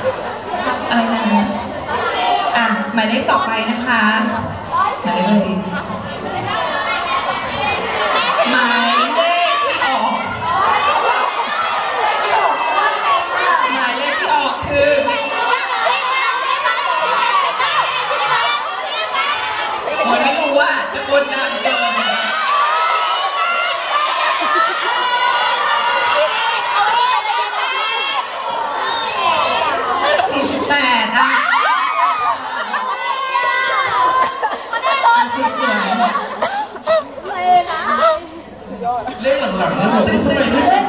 อะไรนะหมายเลขต่อไปนะคะหมายเลขหมายเลขที่ออกหมายเลขที่ออกคือคนไม่รู้ว่าจะกดดันเกิน48อ่ะเลขหลังๆเนี่ยผมทำไมไม่